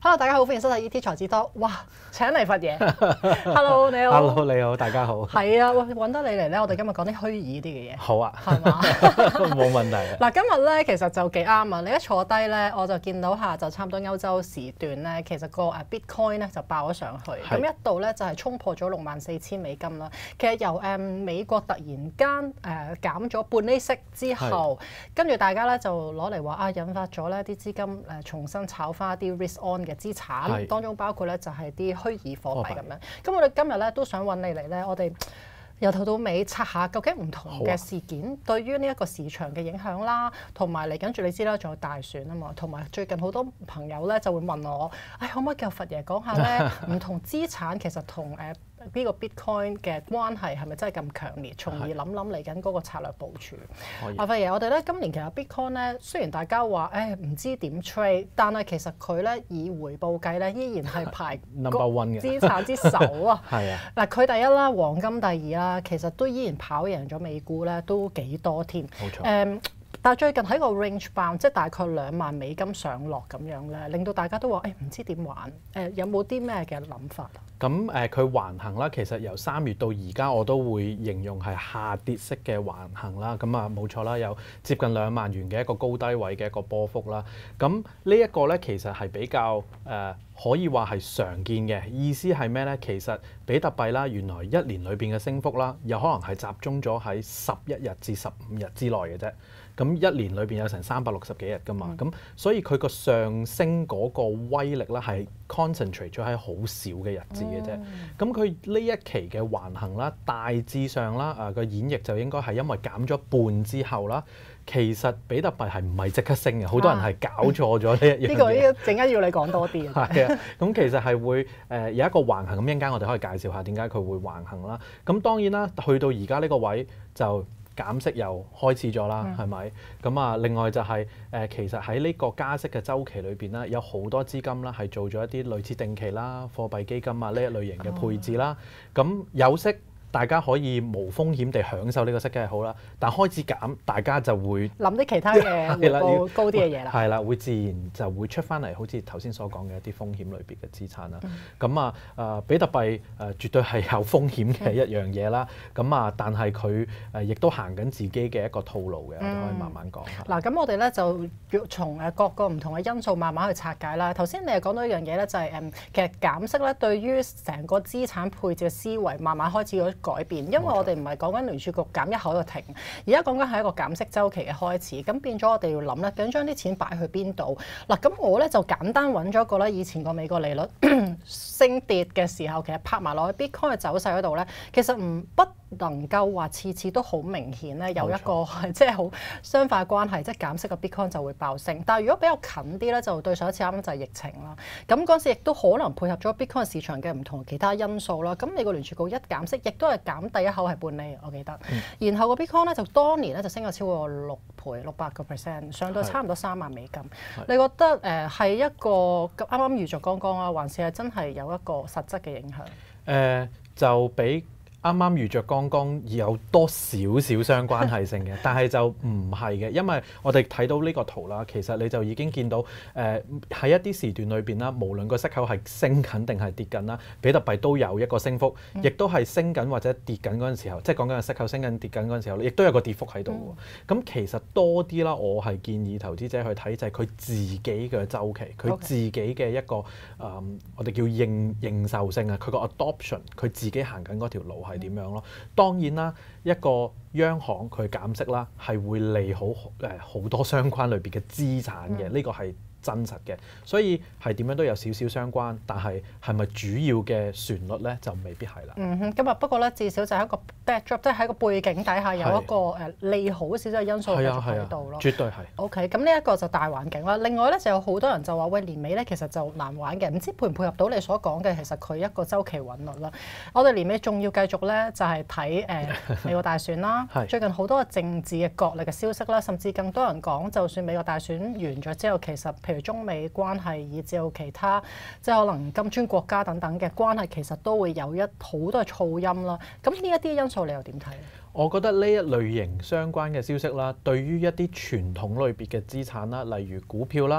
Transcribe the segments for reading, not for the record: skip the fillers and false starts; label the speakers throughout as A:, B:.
A: Hello， 大家好，歡迎收睇 ET 財智多。哇，請嚟佛爺。Hello， 你好。
B: Hello， 你好，大家好。
A: 係啊，揾得你嚟咧，我哋今日講啲虛擬啲嘅嘢。
B: 好啊，
A: 係嘛？
B: 冇問題啊。
A: 嗱，今日咧其實就幾啱啊！你一坐低咧，我就見到下晝差唔多歐洲時段咧，其實個Bitcoin 咧就爆咗上去，咁一度咧就係衝破咗64,000美金啦。其實由美國突然間減咗半厘息之後，跟住大家咧就攞嚟話啊，引發咗咧啲資金重新炒翻一啲 risk on 嘅資產，當中包括咧就係啲虛擬貨幣咁樣。咁我哋今日咧都想揾你嚟咧，我哋由頭到尾拆下究竟唔同嘅事件對於呢一個市場嘅影響啦，同埋嚟緊住你知啦，仲有大選啊嘛，同埋最近好多朋友咧就會問我，可唔可以叫佛爺講下咧唔同資產其實同呢個 Bitcoin 嘅關係係咪真係咁強烈，從而諗嚟緊嗰個策略部署。佛爺，我哋咧今年其實 Bitcoin 咧，雖然大家話唔知點 trade， 但係其實佢咧以回報計咧，依然係排
B: number one 嘅
A: 資產之首啊。
B: 係啊。
A: 嗱，佢第一啦，黃金第二啦，其實都依然跑贏咗美股咧，都幾多添。
B: 冇錯。
A: 但係最近喺個 range bound， 即係大概2萬美金上落咁樣咧，令到大家都話唔知點玩。有冇啲咩嘅諗法啊？
B: 咁佢橫行啦，其實由3月到而家，我都會形容係下跌式嘅橫行啦。咁啊冇錯啦，有接近2萬元嘅一個高低位嘅一個波幅啦。咁呢一個咧，其實係比較可以話係常見嘅。意思係咩咧？其實比特幣啦，原來1年裏邊嘅升幅啦，有可能係集中咗喺11日至15日之內嘅啫。咁1年裏邊有成360幾日㗎嘛，咁所以佢個上升嗰個威力咧係 concentrate 咗喺好少嘅日子嘅啫。咁佢呢一期嘅橫行啦，大致上啦個演繹就應該係因為減咗半之後啦，其實比特幣係唔係即刻升嘅，好多人係搞錯咗呢一樣嘢。
A: 呢個陣間要你講多啲。
B: 係啊，咁其實係會有一個橫行，咁一陣間我哋可以介紹下點解佢會橫行啦。咁當然啦，去到而家呢個位就減息又開始咗啦，係咪？咁啊，另外就係其實喺呢個加息嘅週期裏邊咧，有好多資金啦係做咗一啲類似定期啦、貨幣基金啊呢一類型嘅配置啦。咁有息，大家可以無風險地享受呢個息梗係好啦，但開始減，大家就會
A: 諗啲其他嘅回報高啲嘅嘢啦。
B: 係啦，會自然就會出翻嚟，好似頭先所講嘅一啲風險類別嘅資產啦。咁比特幣絕對係有風險嘅一樣嘢啦。咁但係佢亦都行緊自己嘅一個套路嘅，我哋可以慢慢講下。
A: 嗱，咁我哋咧就要從各個唔同嘅因素慢慢去拆解啦。頭先你又講到一樣嘢咧，就係其實減息咧對於成個資產配置嘅思維慢慢開始咗改變，因為我哋唔係講緊聯儲局減一口就停，而家講緊係一個減息週期嘅開始，咁變咗我哋要諗咧，究竟將啲錢擺去邊度？嗱，咁我咧就簡單揾咗一個咧，以前個美國利率升跌嘅時候，其實拍埋落去 Bitcoin 嘅走勢嗰度咧，其實不能夠話次次都好明顯咧，有一個即係好相反關係，即係減息嘅 Bitcoin 就會爆升。但係如果比較近啲咧，就對上一次啱啱就係疫情啦。咁嗰陣時亦都可能配合咗 Bitcoin 市場嘅唔同其他因素啦。咁美國聯儲局一減息，亦都係減第一口係半厘，我記得。然後個 Bitcoin 咧就當年咧就升咗超過6倍600%，上到差唔多3萬美金。你覺得係一個啱啱預著剛剛啊，還是係真係有一個實質嘅影響？
B: 就比啱啱遇着剛剛有多少少相關係性嘅，但係就唔係嘅，因為我哋睇到呢個圖啦，其實你就已經見到喺一啲時段裏邊啦，無論個息口係升緊定係跌緊啦，比特幣都有一個升幅，亦都係升緊或者跌緊嗰陣時候，即係講緊個息口升緊跌緊嗰陣時候，亦都有個跌幅喺度喎。咁其實多啲啦，我係建議投資者去睇就係佢自己嘅週期，佢自己嘅一個我哋叫認受性啊，佢個 adoption， 佢自己行緊嗰條路係點樣咯？當然啦，一個央行佢減息啦，係會利好好多相關類別嘅資產嘅，呢個係真實嘅，所以係點樣都有少少相關，但係係咪主要嘅旋律咧就未必係啦。
A: 咁不過咧，至少就係一個 backdrop， 即係喺個背景底下有一個利好少少嘅因素繼續喺度咯。
B: 絕對係。
A: OK， 咁呢一個就大環境啦。另外咧就有好多人就話喂，年尾咧其實就難玩嘅，唔知配唔配合到你所講嘅，其實佢一個週期韻律啦。我哋年尾仲要繼續咧就係睇美國大選啦，最近好多政治嘅角力嘅消息啦，甚至更多人講，就算美國大選完咗之後，其實譬如中美關係以至到其他即係可能金磚國家等等嘅關係，其實都會有好多嘅噪音啦。咁呢一啲因素你又點睇？
B: 我覺得呢一類型相關嘅消息啦，對於一啲傳統類別嘅資產啦，例如股票啦、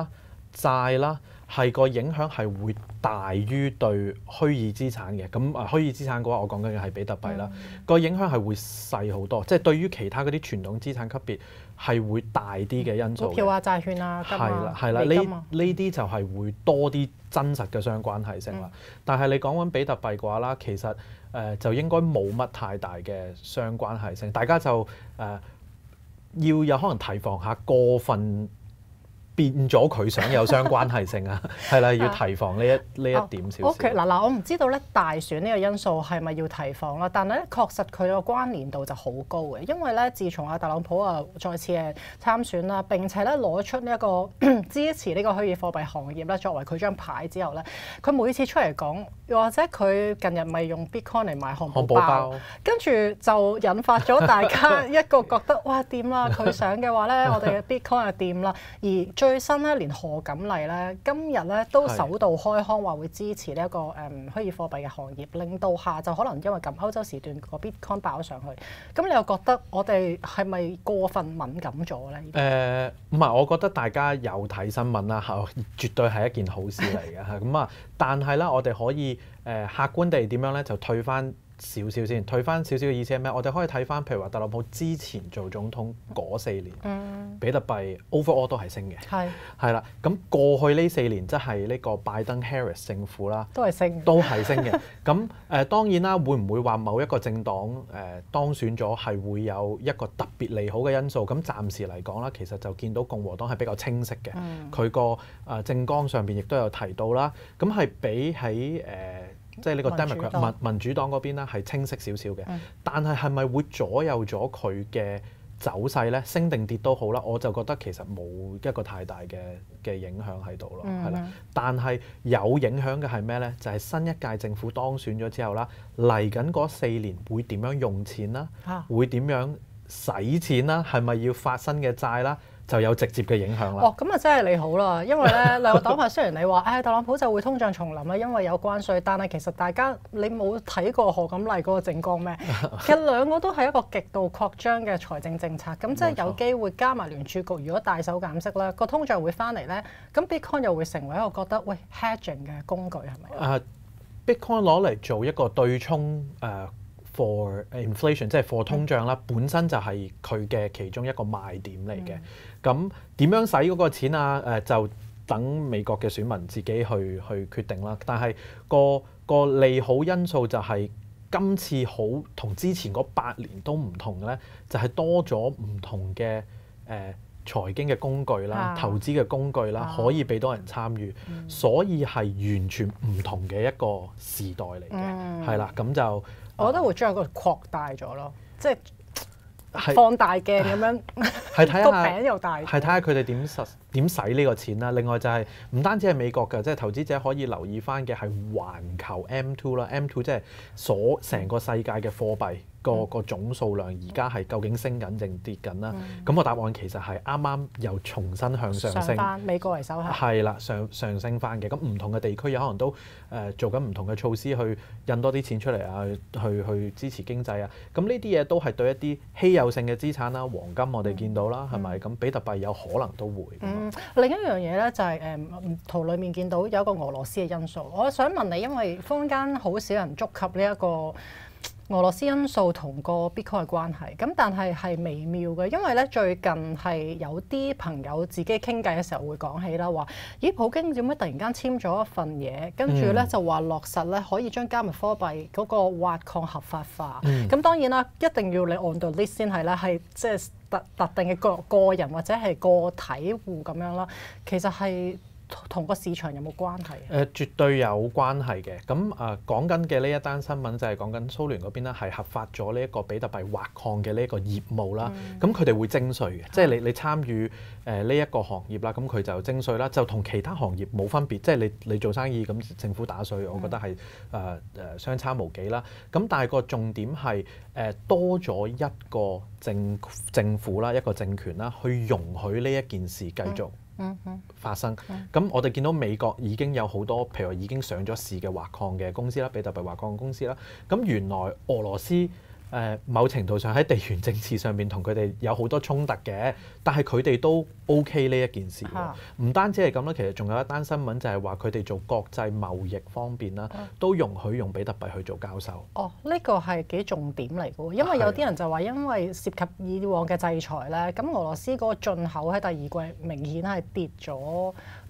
B: 債啦，係個影響係會大於對虛擬資產嘅。咁虛擬資產嘅話，我講緊嘅係比特幣啦，個影響係會細好多，即係對於其他嗰啲傳統資產級別係會大啲嘅因素。
A: 股票啊、債券啊、金啊、
B: 係啦，
A: 美金啊
B: 呢啲就係會多啲真實嘅相關係性啦。但係你講緊比特幣嘅話啦，其實就應該冇乜太大嘅相關係性，大家就要有可能提防下過分變咗佢想有相關係性啊，係啦，要提防呢一點少少。
A: OK， 嗱，我唔知道咧大選呢個因素係咪要提防啦，但係咧確實佢個關聯度就好高嘅，因為咧自從特朗普再次參選啦，並且咧攞出呢一個支持呢個虛擬貨幣行業咧作為佢張牌之後咧，佢每次出嚟講，又或者佢近日咪用 Bitcoin 嚟買漢堡包，跟住就引發咗大家一個覺得哇掂啦，佢想嘅話咧，我哋嘅 Bitcoin 就掂啦，而最新咧，連賀錦麗咧今日咧都首度開腔話會支持呢一個虛擬貨幣嘅行業，令到下晝可能因為咁歐洲時段個 Bitcoin 爆咗上去。咁你又覺得我哋係咪過分敏感咗咧？
B: 唔係，我覺得大家有睇新聞啦，絕對係一件好事嚟嘅。咁啊，但係咧，我哋可以客觀地點樣咧，就退翻少少先，退翻少少嘅意思係咩？我哋可以睇翻，譬如話特朗普之前做總統嗰4年，比特幣 overall 都係升嘅，係啦。咁過去呢4年，即係呢個拜登 Harris 政府啦，都係升嘅。咁當然啦，會唔會話某一個政黨當選咗係會有一個特別利好嘅因素？咁暫時嚟講啦，其實就見到共和黨係比較清晰嘅，佢個政綱上邊亦都有提到啦。咁係比起即係呢個 Democrat 民主黨嗰邊啦，係清晰少少嘅。但係咪會左右咗佢嘅走勢咧？升定跌都好啦，我就覺得其實冇一個太大嘅影響喺度咯，係啦。但係有影響嘅係咩咧？就係新一屆政府當選咗之後啦，嚟緊嗰4年會點樣用錢啦？會點樣使錢啦？係咪要發新嘅債啦？就有直接嘅影響啦。
A: 哦，咁啊真係你好啦，因為咧兩個黨派雖然你話，特朗普就會通脹重臨啦，因為有關稅，但係其實大家你冇睇過賀錦麗嗰個政綱咩？其實兩個都係一個極度擴張嘅財政政策，咁即係有機會加埋聯儲局，如果大手減息咧，個通脹會翻嚟咧，咁 Bitcoin 又會成為一個覺得喂 hedging 嘅工具係咪
B: ？Bitcoin 攞嚟做一個對沖for inflation 即係 for 通脹啦，本身就係佢嘅其中一個賣點嚟嘅。咁點樣使嗰個錢啊？就等美國嘅選民自己去決定啦。但係個利好因素就係今次好同之前嗰8年都唔同嘅咧，就係多咗唔同嘅財經嘅工具啦、投資嘅工具啦，可以俾到人參與，所以係完全唔同嘅一個時代嚟嘅，係啦。咁就
A: 我覺得會將個擴大咗咯，即係放大鏡咁樣，
B: 係睇下
A: 個餅又大，
B: 係睇下佢哋點使呢個錢啦。另外就係唔單止係美國嘅，即係投資者可以留意翻嘅係環球 M2 啦，M2 即係成個世界嘅貨幣。個總數量而家係究竟升緊定跌緊啦？咁個答案其實係啱啱又重新向上升，
A: 美國嚟手下
B: 係啦，上升翻嘅。咁唔同嘅地區有可能都做緊唔同嘅措施去印多啲錢出嚟啊，去支持經濟啊。咁呢啲嘢都係對一啲稀有性嘅資產啦，黃金我哋見到啦，係咪？咁比特幣有可能都會。
A: 另一樣嘢咧就係圖裡面見到有一個俄羅斯嘅因素。我想問你，因為坊間好少人觸及呢一個俄羅斯因素同個 Bitcoin 嘅關係，咁但係微妙嘅，因為咧最近係有啲朋友自己傾偈嘅時候會講起啦，話咦普京點解突然間簽咗一份嘢，跟住咧就話落實咧可以將加密貨幣嗰個挖礦合法化。咁當然啦，一定要你 on the list 先係啦，係即係特定嘅個人或者係個體戶咁樣啦，其實係。同個市場有冇關係？
B: 絕對有關係嘅。咁講緊嘅呢一單新聞就係講緊蘇聯嗰邊咧係合法咗呢一個比特幣挖礦嘅呢一個業務啦。咁佢哋會徵稅嘅，即係你參與呢一個行業啦，咁佢就徵稅啦，就同其他行業冇分別。即係你做生意咁政府打稅，我覺得係相差無幾啦。咁但係個重點係多咗一個政府啦，一個政權啦，去容許呢一件事繼續發生。咁我哋見到美國已經有好多，譬如話已經上咗市嘅挖礦嘅公司啦，比特幣挖礦公司啦。咁原來俄羅斯某程度上喺地緣政治上面同佢哋有好多衝突嘅，但係佢哋都 OK 呢一件事喎。唔單止係咁啦，其實仲有一單新聞就係話佢哋做國際貿易方面啦，都容許用比特幣去做交收。
A: 哦，呢個係幾重點嚟嘅喎，因為有啲人就話因為涉及以往嘅制裁咧，咁俄羅斯嗰個進口喺第二季明顯係跌咗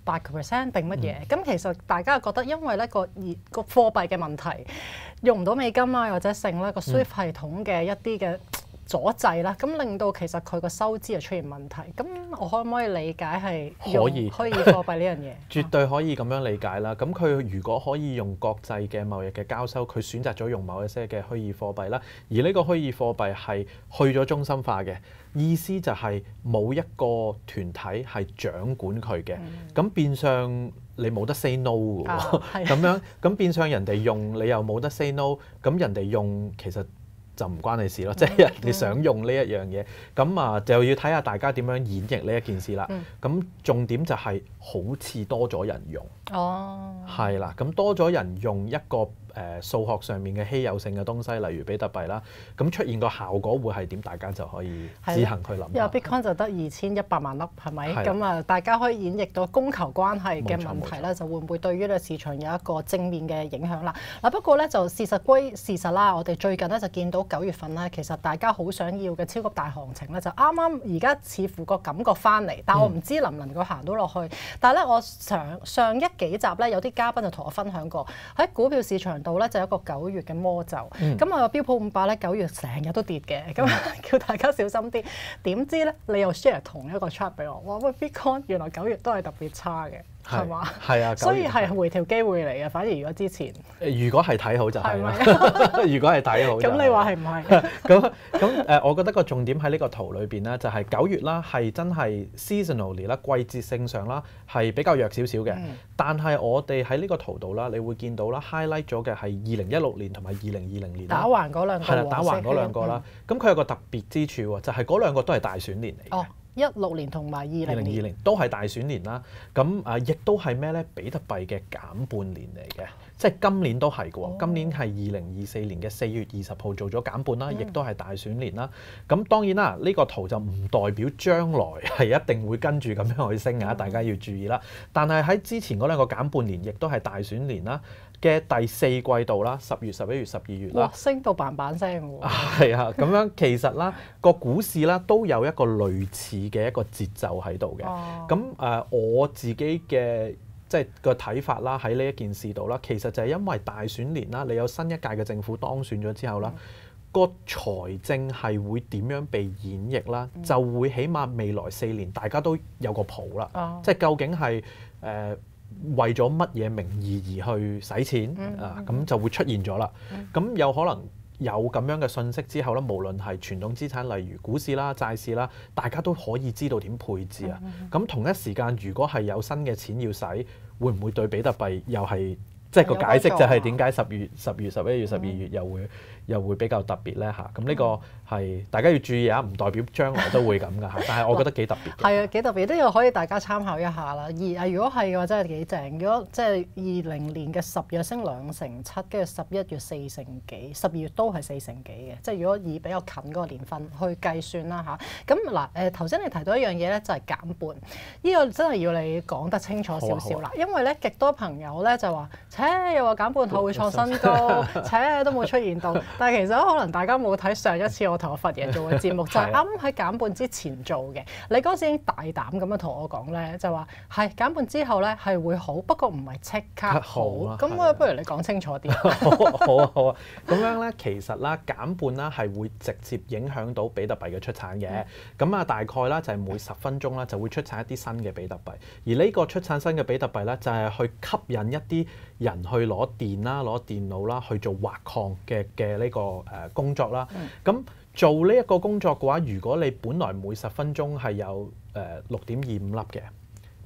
A: 8% 定乜嘢？咁其實大家覺得因為咧個貨幣嘅問題，用唔到美金啊，或者剩咧個 SWIFT 系統嘅一啲嘅阻滯啦，咁令到其實佢個收支就出現問題。咁我可唔可以理解係用虛擬貨幣呢樣嘢？
B: 絕對可以咁樣理解啦。咁佢如果可以用國際嘅貿易嘅交收，佢選擇咗用某一些嘅虛擬貨幣啦，而呢個虛擬貨幣係去咗中心化嘅，意思就係冇一個團體係掌管佢嘅。咁變相你冇得 say no 嘅喎，咁樣咁變相人哋用你又冇得 say no， 咁人哋用其實就唔關你事咯，即係你想用呢一樣嘢，咁就要睇下大家點樣演繹呢一件事啦。咁重點就係好似多咗人用，係啦，咁多咗人用一個數學上面嘅稀有性嘅東西，例如比特幣啦，咁出現個效果會係點？大家就可以自行去諗。
A: 因為 Bitcoin 就得2100萬粒，係咪？咁大家可以演繹到供求關係嘅問題咧，就會唔會對於呢個市場有一個正面嘅影響啦？嗱，不過咧就事實歸事實啦，我哋最近咧就見到9月份咧，其實大家好想要嘅超級大行情咧，就啱啱而家似乎個感覺翻嚟，但我唔知能唔能夠行到落去。但係咧，我上一幾集咧，有啲嘉賓就同我分享過喺股票市場度咧，就有一個9月嘅魔咒。咁啊，標普500咧9月成日都跌嘅，咁叫大家小心啲。點知咧，你又 share 同一個 chart 俾我，哇！喂 ，Bitcoin 原來9月都係特別差嘅。係嘛？係啊，所以係回調機會嚟嘅。反而如果之前，
B: 如果係睇好就係啦。如果係睇好，
A: 咁你話係唔係？
B: 咁我覺得個重點喺呢個圖裏邊咧，就係9月啦，係真係 seasonally 啦，季節性上啦，係比較弱少少嘅。但係我哋喺呢個圖度啦，你會見到啦 highlight 咗嘅係2016年同埋2020年
A: 打橫嗰兩個，
B: 係啦，打橫嗰兩個啦。咁佢有個特別之處喎，就係嗰兩個都係大選年嚟嘅。
A: 16年同埋2020
B: 都係大選年啦，咁亦都係咩咧？比特幣嘅減半年嚟嘅，即係今年都係嘅喎。今年係2024年嘅4月20號做咗減半啦，亦都係大選年啦。咁當然啦，呢個圖就唔代表將來係一定會跟住咁樣去升啊，大家要注意啦。但係喺之前嗰兩個減半年，亦都係大選年啦嘅第4季度啦，10月、11月、12月啦，
A: 升到嘭嘭聲喎。
B: 係啊，咁樣其實啦，個股市啦都有一個類似嘅一個節奏喺度嘅。咁我自己嘅即係個睇法啦，喺呢一件事度啦，其實就係因為大選年啦，你有新一屆嘅政府當選咗之後啦，個財政係會點樣被演繹啦，就會起碼未來4年大家都有個譜啦。即係究竟係為咗乜嘢名義而去使錢咁就會出現咗啦。咁有可能有咁樣嘅信息之後咧，無論係傳統資產，例如股市啦、債市啦，大家都可以知道點配置啊。咁同一時間，如果係有新嘅錢要使，會唔會對比特幣又係即係個解釋就係點解10月、11月、12月又會比較特別咧嚇？咁呢個係大家要注意啊，唔代表將來都會咁噶嚇。但係我覺得幾特別嘅。係
A: 啊，幾特別，都要可以大家參考一下啦。如果係嘅話，真係幾正。如果即係20年嘅10月升2.7%，跟住11月4成幾，12月都係4成幾嘅。即係如果以比較近嗰個年份去計算啦嚇。咁嗱頭先你提到一樣嘢咧，就係減半。呢個真係要你講得清楚少少啦。因為咧極多朋友咧就話，又話減半後會創新高，都冇出現到。但係其實可能大家冇睇上一次我同我佛爺做嘅節目，就係啱喺減半之前做嘅。你嗰時已經大膽咁樣同我講咧，就話係減半之後咧係會好，不過唔係即刻好。咁不如你講清楚啲。
B: 好啊。咁樣咧，其實啦減半啦係會直接影響到比特幣嘅出產嘅。咁大概啦就係每10分鐘啦就會出產一啲新嘅比特幣，而呢個出產新嘅比特幣咧就係去吸引一啲人去攞電啦、攞電腦啦去做挖礦嘅呢個工作啦。咁做呢一個工作嘅話，如果你本來每10分鐘係有6.25粒嘅，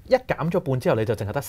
B: 一減咗半之後，你就淨係得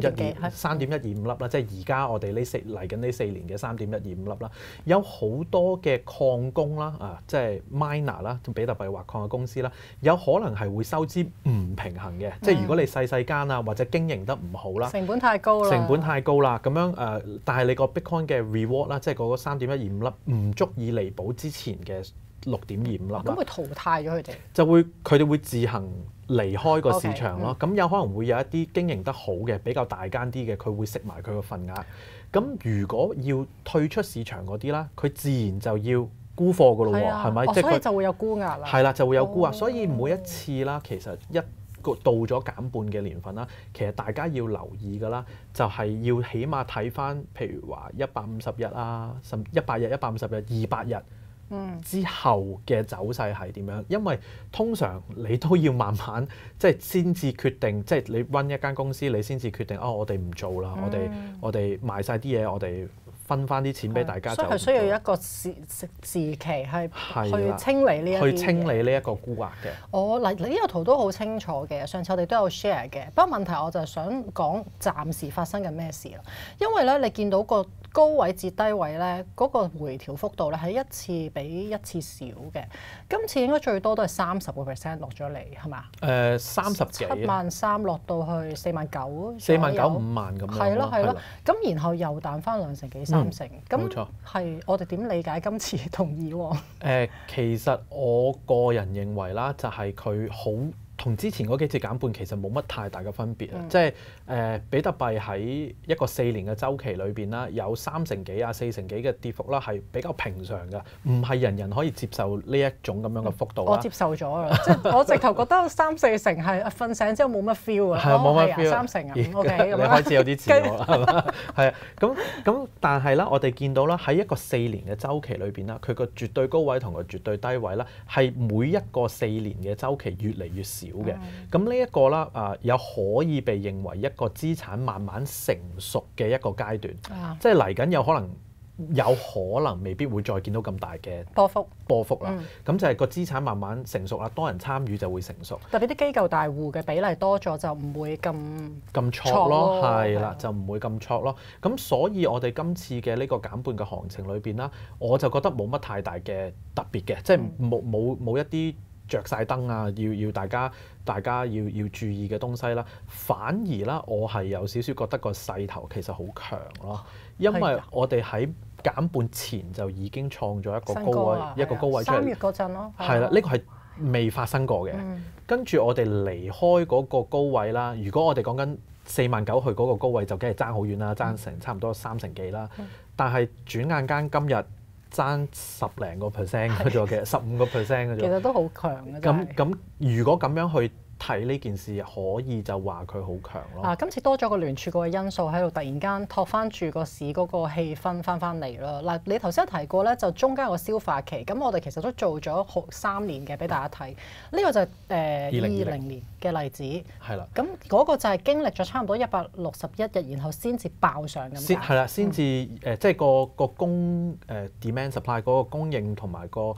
B: 3.125粒啦，即係而家我哋嚟緊呢4年嘅3.125粒啦。有好多嘅礦工啦，即係 miner 啦，比特幣挖礦嘅公司啦，有可能係會收支唔平衡嘅，即係如果你細間啊，或者經營得唔好啦，
A: 成本太高啦，
B: 咁樣但係你個 Bitcoin 嘅 reward 啦，即係嗰個3.125粒唔足以彌補之前嘅6.25粒啦，
A: 咁會淘汰咗佢哋，
B: 佢哋會自行離開個市場咯。咁有可能會有一啲經營得好嘅比較大間啲嘅，佢會食埋佢個份額。咁如果要退出市場嗰啲啦，佢自然就要沽貨噶咯喎，係咪？
A: 所以就會有沽壓啦。
B: 係啦，就會有沽壓。所以每一次啦，其實到咗減半嘅年份啦，其實大家要留意㗎啦，就係要起碼睇翻，譬如話150日啊，甚至100日、150日、200日。之後嘅走勢係點樣？因為通常你都要慢慢即係先至決定，即係你 run 一間公司，你先至決定我哋唔做啦，我哋賣晒啲嘢，我哋分翻啲錢俾大家。
A: 所以係需要一個時期係去清理呢一啲
B: 去清理呢一個沽壓嘅。
A: 嗱呢個圖都好清楚嘅，上次我哋都有 share 嘅。不過問題我就係想講暫時發生緊咩事啦，因為咧你見到個高位至低位咧，嗰個回調幅度咧係一次比一次少嘅。今次應該最多都係30% 落咗嚟，係嘛
B: ？30幾
A: 73000落到去49000、
B: 49000、50000咁樣。
A: 係咯。咁然後又彈翻2成幾3成。
B: 冇錯。
A: 係我哋點理解今次同以往？
B: 其實我個人認為啦，就係佢好同之前嗰幾次減半其實冇乜太大嘅分別啊！即係比特幣喺一個4年嘅週期裏邊啦，有3成幾啊、4成幾嘅跌幅啦，係比較平常嘅，唔係人人可以接受呢一種咁樣嘅幅度啦。
A: 我接受咗啦，即係我直頭覺得3-4成係瞓醒之後冇乜 feel 啊，
B: 係冇乜 feel，
A: 3成啊，OK 咁樣。
B: 你開始有啲似我啦，係嘛？係啊，咁但係啦，我哋見到啦，喺一個4年嘅週期裏邊啦，佢個絕對高位同個絕對低位啦，係每一個4年嘅週期越嚟越少嘅。咁呢一個啦，有可以被認為一個資產慢慢成熟嘅一個階段，即係嚟緊有可能未必會再見到咁大嘅波幅啦。咁就係個資產慢慢成熟啦，多人參與就會成熟。
A: 特別啲機構大戶嘅比例多咗，就唔會咁
B: 挫咯，係啦，就唔會咁挫咯。咁所以我哋今次嘅呢個減半嘅行情裏邊啦，我就覺得冇乜太大嘅特別嘅，即係冇一啲着晒燈啊，要大家要注意嘅東西啦。反而啦，我係有少少覺得個勢頭其實好強咯，因為我哋喺減半前就已經創咗一個高位出嚟。3月
A: 嗰陣咯，
B: 係啦，呢個係未發生過嘅。跟住我哋離開嗰個高位啦，如果我哋講緊49000去嗰個高位，就梗係爭好遠啦，爭成差唔多3成幾啦。但係轉眼間今日爭10零個 percent 嘅啫，其實15%嘅啫。
A: 其實都好強嘅。
B: 咁如果咁樣去睇呢件事，可以就話佢好強咯。
A: 今次多咗個聯儲局嘅因素喺度，突然間托翻住個市嗰個氣氛翻嚟咯。嗱，你頭先提過咧，就中間有個消化期，咁我哋其實都做咗3年嘅俾大家睇。呢個就係2020年嘅例子。係啦。咁嗰個就係經歷咗差唔多161日，然後先至爆上咁。
B: 係啦，先至即係個供demand supply 嗰個供應同埋個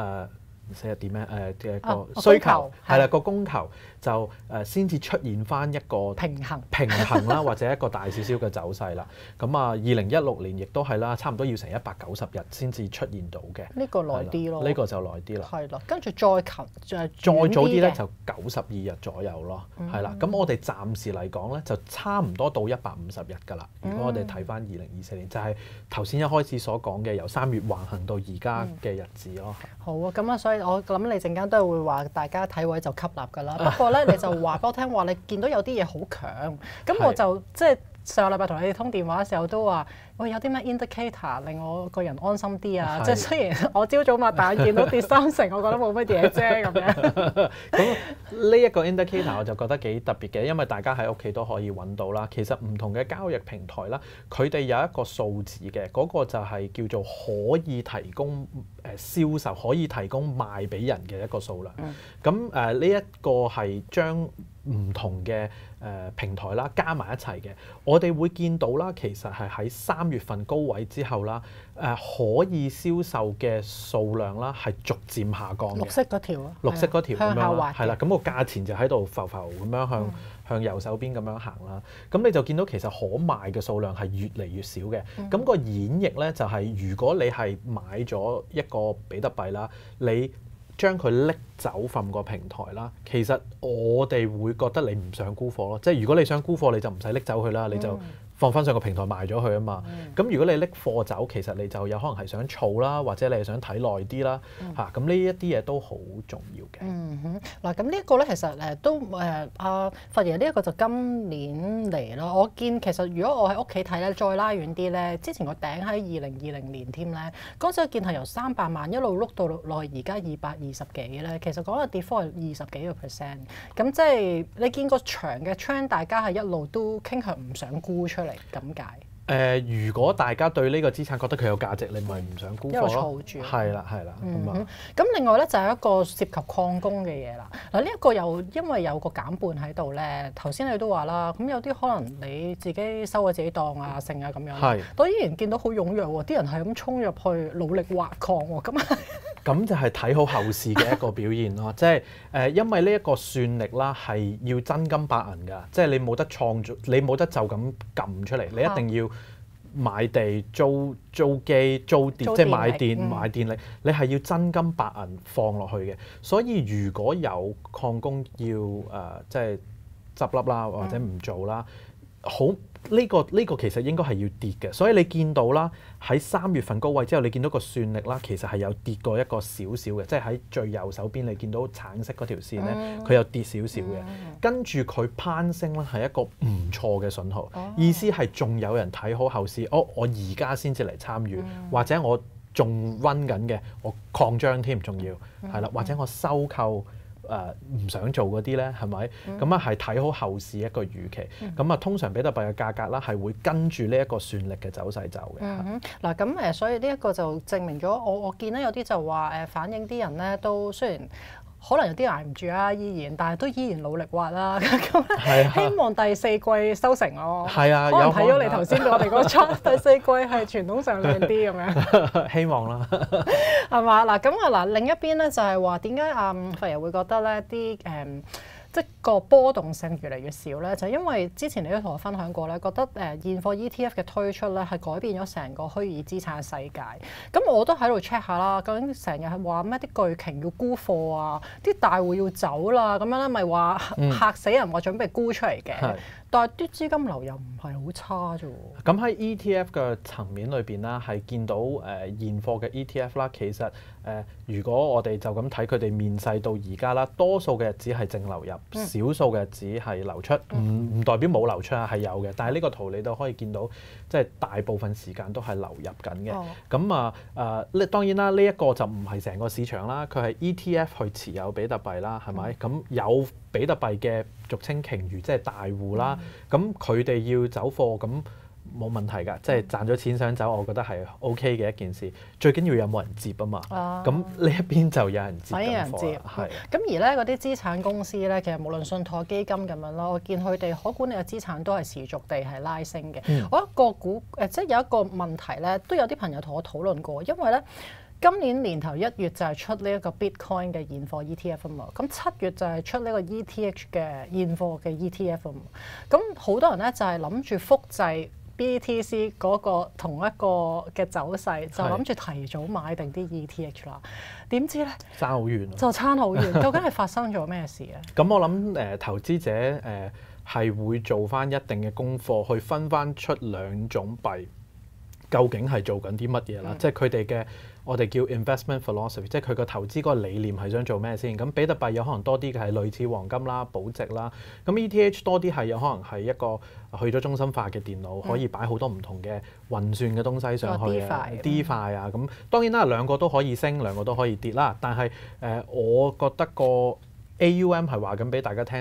B: 嘅個需求係啦，個供求就先至出現翻一個平衡啦，或者一個大少少嘅走勢啦。咁2016年亦都係啦，差唔多要成190日先至出現到嘅。
A: 呢個耐啲咯，
B: 呢個就耐啲啦。
A: 係啦，跟住再
B: 早啲咧就92日左右咯，係啦。咁我哋暫時嚟講咧就差唔多到150日㗎啦。如果我哋睇翻2024年，就係頭先一開始所講嘅由3月橫行到而家嘅日子咯。
A: 好啊，咁所以我諗你陣間都係會話大家睇位就吸納㗎啦。不過咧，你就話俾我聽話，你見到有啲嘢好強，咁我就即係上個禮拜同你哋通電話嘅時候都話，喂，有啲咩 indicator 令我個人安心啲啊？即係雖然我朝早擘大眼見到跌3成，我覺得冇乜嘢啫咁樣。咁
B: 呢一個 indicator 我就覺得幾特別嘅，因為大家喺屋企都可以揾到啦。其實唔同嘅交易平台啦，佢哋有一個數字嘅，嗰個就係叫做可以提供銷售、可以提供賣俾人嘅一個數量。咁呢一個係將唔同嘅平台啦加埋一齊嘅，我哋會見到啦，其實係喺3月份高位之後啦， 可以銷售嘅數量啦係逐漸下降嘅。
A: 綠色嗰條啊，
B: 綠色嗰條咁
A: 向下
B: 樣啦，
A: 滑
B: 係啦，咁個價錢就喺度浮浮咁樣向右手邊咁樣行啦。咁你就見到其實可賣嘅數量係越嚟越少嘅。咁個演繹咧就係如果你係買咗一個比特幣啦，你將佢拎走from個平台啦，其實我哋會覺得你唔想沽貨咯。即係如果你想沽貨，你就唔使拎走佢啦，你就放翻上個平台賣咗佢啊嘛。咁如果你拎貨走，其實你就有可能係想儲啦，或者你係想睇耐啲啦嚇。咁呢一啲嘢都好重要嘅。
A: 嗱，咁呢一個咧，其實都阿佛爺呢一個就今年嚟啦。我見其實如果我喺屋企睇咧，再拉遠啲咧，之前個頂喺2020年添咧，嗰陣時見係由300萬一路碌到落去而家220幾咧。其實講個跌幅係20幾個%。咁即係你見個長嘅 trend，大家係一路都傾向唔想沽出嚟咁解。
B: 如果大家對呢個資產覺得佢有價值，你咪唔想沽貨咯。
A: 因為儲住。
B: 係啦，係啦。
A: 咁另外咧就係一個涉及礦工嘅嘢啦。嗱，呢一個又因為有個減半喺度咧，頭先你都話啦，咁有啲可能你自己收咗自己檔啊、剩啊咁樣。係。我依然見到好踴躍喎，啲人係咁衝入去努力挖礦喎，
B: 咁就係睇好後市嘅一個表現咯，即係因為呢一個算力啦係要真金白銀㗎，即係你冇得創造，你冇得就咁撳出嚟，你一定要買地、租機、租電，即係買電力，你係要真金白銀放落去嘅。所以如果有礦工要即係執笠啦，或者唔做啦，好。呢個其實應該係要跌嘅，所以你見到啦，喺3月份高位之後，你見到個算力啦，其實係有跌過一個少少嘅，即係喺最右手邊你見到橙色嗰條線咧，佢有跌少少嘅，跟住佢攀升咧係一個唔錯嘅信號，意思係仲有人睇好後市，我而家先至嚟參與，或者我仲 run 緊嘅，我擴張添，仲要係啦，或者我收購。唔想做嗰啲咧，係咪？咁啊係睇好後市一個預期。咁啊通常比特幣嘅價格啦係會跟住呢一個算力嘅走勢走嘅。
A: 嗱咁所以呢一個就證明咗我見咧有啲就話反映啲人咧都雖然。可能有啲捱唔住啊，但係都依然努力挖啦。咁希望第四季收成咯。係啊，可能睇咗你頭先我哋嗰 chart，第四季係傳統上靚啲咁樣。
B: 希望啦。
A: 係嘛？嗱另一邊咧就係話點解佛爺會覺得咧啲即係個波動性越嚟越少咧，就因為之前你都同我分享過咧，覺得現貨 ETF 嘅推出咧係改變咗成個虛擬資產嘅世界。咁我都喺度 check 下啦，究竟成日係話咩啲巨鯨要沽貨啊，啲大戶要走啦，咁樣咧咪話嚇死人話準備沽出嚟嘅。但係啲資金流又唔係好差啫喎。
B: 咁喺 ETF 嘅層面裏邊啦，係見到現貨嘅 ETF 啦，其實如果我哋就咁睇佢哋面世到而家啦，多數嘅日子係淨流入，少數嘅日子係流出，唔代表冇流出啊，係有嘅。但係呢個圖你都可以見到，即係大部分時間都係流入緊嘅。咁當然啦，呢一個就唔係成個市場啦，佢係 ETF 去持有比特幣啦，係咪？咁有比特幣嘅俗稱鯨魚，即係大戶啦。咁佢哋要走貨，咁冇問題㗎，即係賺咗錢想走，我覺得係 OK 嘅一件事。最緊要有冇人接啊嘛。咁呢一邊就有人接緊貨啦。係。
A: 咁而咧嗰啲資產公司咧，其實無論信託基金咁樣咯，我見佢哋可管理嘅資產都係持續地係拉升嘅。我一個即係有一個問題咧，都有啲朋友同我討論過，因為咧。今年年頭1月就係出呢一個 Bitcoin 嘅現貨 ETF 啊嘛，咁7月就係出呢個 ETH 嘅現貨嘅 ETF 啊嘛，咁好多人咧就係諗住複製 BTC 嗰個同一個嘅走勢，就諗住提早買定啲 ETH 啦。點知咧
B: 爭好遠，
A: 就差好遠。究竟係發生咗咩事啊？
B: 咁我諗投資者係會做翻一定嘅功課，去分翻出兩種幣究竟係做緊啲乜嘢啦，即係佢哋嘅。我哋叫 investment philosophy， 即係佢個投資嗰個理念係想做咩先？咁比特幣有可能多啲嘅係類似黃金啦、保值啦。咁 ETH 多啲係有可能係一個去咗中心化嘅電腦，可以擺好多唔同嘅運算嘅東西上去嘅 DeFi 啊。咁當然啦，兩個都可以升，兩個都可以跌啦。但係我覺得個 AUM 係話緊俾大家聽。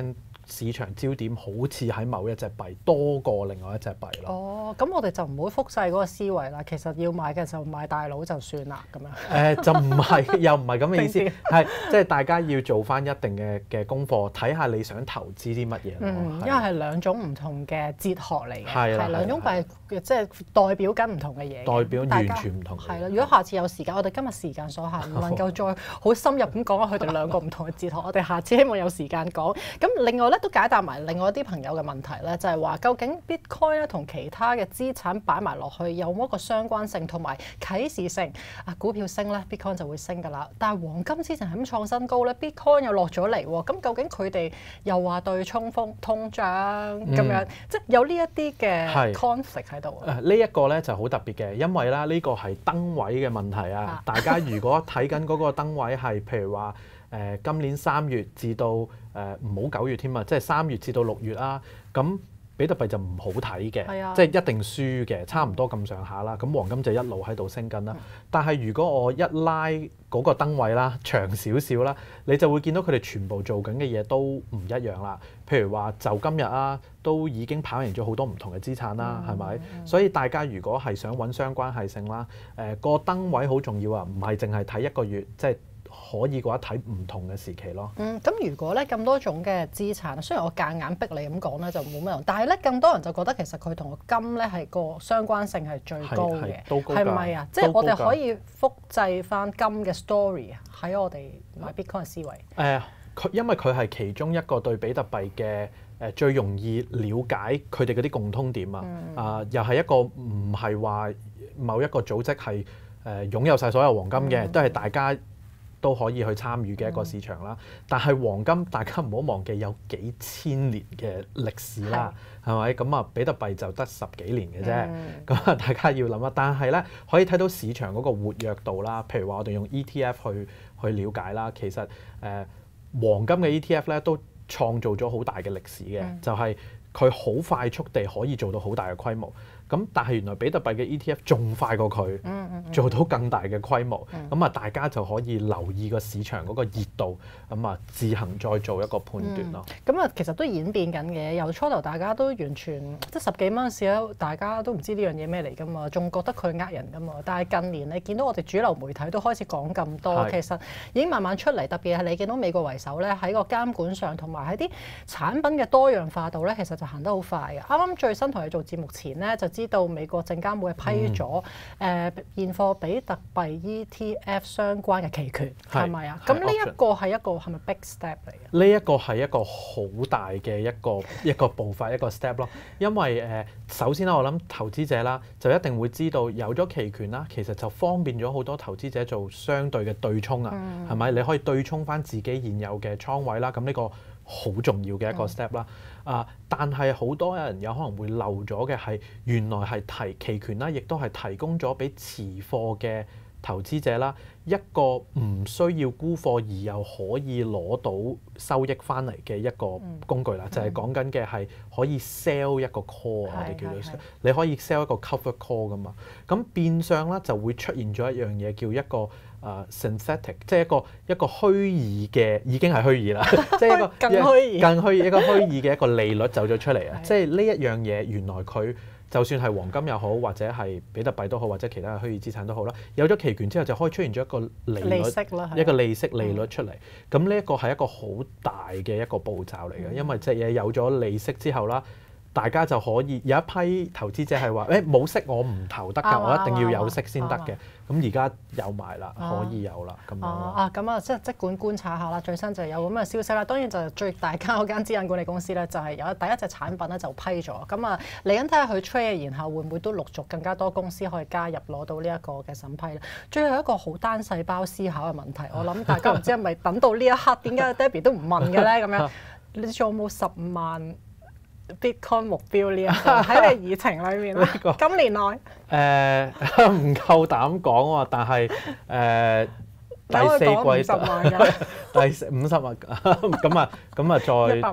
B: 市場焦點好似喺某一隻幣多過另外一隻幣咯。
A: 哦，咁我哋就唔好複製嗰個思維啦。其實要買嘅就買大佬就算啦，咁樣。
B: 就唔係，又唔係咁嘅意思，
A: 定
B: 係即係大家要做翻一定嘅功課，睇下你想投資啲乜嘢咯。
A: 因為係兩種唔同嘅哲學嚟嘅，
B: 係
A: 兩種幣即係代表緊唔同嘅嘢，
B: 代表完全唔同嘅。
A: 係啦，如果下次有時間，我哋今日時間所限，唔能夠再好深入咁講下佢哋兩個唔同嘅哲學。我哋下次希望有時間講。咁另外咧都解答埋另外一啲朋友嘅問題咧，就係話究竟 Bitcoin 咧同其他嘅資產擺埋落去有冇一個相關性同埋啟示性？股票升咧 ，Bitcoin 就會升㗎啦。但係黃金之前係咁創新高咧 ，Bitcoin 又落咗嚟喎。咁究竟佢哋又話對沖通脹咁樣，即係有呢一啲嘅 conflict 喺度。
B: 呢一個咧就好特別嘅，因為啦呢個係燈位嘅問題啊。大家如果睇緊嗰個燈位係譬如話今年3月至到唔好9月添啊，即係3月至到6月啦。咁比特幣就唔好睇嘅，即係一定輸嘅，差唔多咁上下啦。咁黃金就一路喺度升緊啦。但係如果我一拉嗰個燈位啦，長少少啦，你就會見到佢哋全部做緊嘅嘢都唔一樣啦。譬如話就今日啊，都已經跑贏咗好多唔同嘅資產啦，係咪？所以大家如果係想揾相關係性啦，個燈位好重要啊，唔係淨係睇一個月，即係可以嘅話睇唔同嘅時期咯。
A: 咁如果咧咁多種嘅資產，雖然我夾硬逼你咁講咧就冇乜用，但係咧咁多人就覺得其實佢同個金咧係個相關性係最高嘅，係咪啊？即係我哋可以複製翻金嘅 story 喺我哋買 Bitcoin 嘅思維。
B: 因為佢係其中一個對比特幣嘅最容易了解佢哋嗰啲共通點啊。又係一個唔係話某一個組織係擁有晒所有黃金嘅，都係大家都可以去參與嘅一個市場啦。但係黃金大家唔好忘記有幾千年嘅歷史啦，係咪？咁啊，比特幣就得10幾年嘅啫。咁啊，大家要諗啊。但係咧，可以睇到市場嗰個活躍度啦。譬如話我哋用 ETF 去了解啦，其實黃金嘅 ETF 咧都創造咗好大嘅歷史嘅，就係佢好快速地可以做到好大嘅規模。咁但係原來比特幣嘅 ETF 仲快過佢，做到更大嘅規模。咁啊，大家就可以留意個市場嗰個熱度，咁啊自行再做一個判斷咯。
A: 咁啊，其實都演變緊嘅。由初頭大家都完全即係10幾蚊時咧，大家都唔知呢樣嘢咩嚟㗎嘛，仲覺得佢呃人㗎嘛。但係近年你見到我哋主流媒體都開始講咁多，其實已經慢慢出嚟。特別係你見到美國為首咧，喺個監管上同埋喺啲產品嘅多樣化度咧，其實就行得好快嘅。啱啱最新同你做節目前咧，就知道美國證監會批咗現貨比特幣 ETF 相關嘅期權，係咪啊？咁呢一個係一個係咪 big step 嚟嘅？
B: 呢一個係一個好大嘅一個步伐，一個 step 咯。因為首先啦，我諗投資者啦就一定會知道有咗期權啦，其實就方便咗好多投資者做相對嘅對沖啊，係咪？你可以對沖翻自己現有嘅倉位啦，咁呢個好重要嘅一個 step 啦。但係好多人有可能會漏咗嘅係，原來係期權啦，亦都係提供咗俾持貨嘅投資者啦一個唔需要沽貨而又可以攞到收益翻嚟嘅一個工具啦。就係講緊嘅係可以 sell 一個 call，我哋叫做你可以 sell 一個 cover call 噶嘛。咁變相啦就會出現咗一樣嘢叫一個synthetic， 即係一個虛擬嘅，已經係虛擬啦，即係一個更虛擬一個虛擬嘅一個利率走咗出嚟啊！即係呢一樣嘢，原來佢就算係黃金又好，或者係比特幣都好，或者其他嘅虛擬資產都好啦，有咗期權之後就可以出現咗一個利息一個利息利率出嚟。咁呢一個係一個好大嘅一個步驟嚟嘅，因為隻嘢有咗利息之後啦。大家就可以有一批投資者係話：冇息我唔投得㗎，我一定要有息先得嘅。咁而家有埋啦，可以有啦，咁樣。
A: 咁啊，即管觀察下啦。最新就有咁嘅消息啦。當然就最大間嗰間資產管理公司咧，就係有第一隻產品咧就批咗。咁啊，嚟緊睇下佢 trade，然後會唔會都陸續更加多公司可以加入攞到呢一個嘅審批咧？最後一個好單細胞思考嘅問題，我諗大家唔知係咪等到呢一刻，點解 Debbie 都唔問嘅咧？咁樣，你仲有冇15萬Bitcoin 目標呢一個喺你議程裏面咧？今年內
B: 唔夠膽講喎，但係第4季第50萬咁啊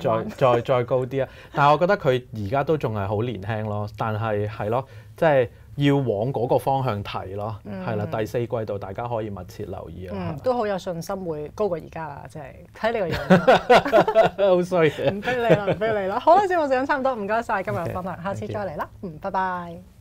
B: 再高啲啊！但係我覺得佢而家都仲係好年輕咯，但係係咯，即係要往嗰個方向睇咯，係啦、第4季度大家可以密切留意啊。
A: 都好有信心會高過而家啦，即係睇你個樣。
B: 好衰嘅。
A: 唔逼你啦，唔逼你啦。好啦，節目時間差唔多，唔該晒今日嘅分享，下次再嚟啦。拜拜。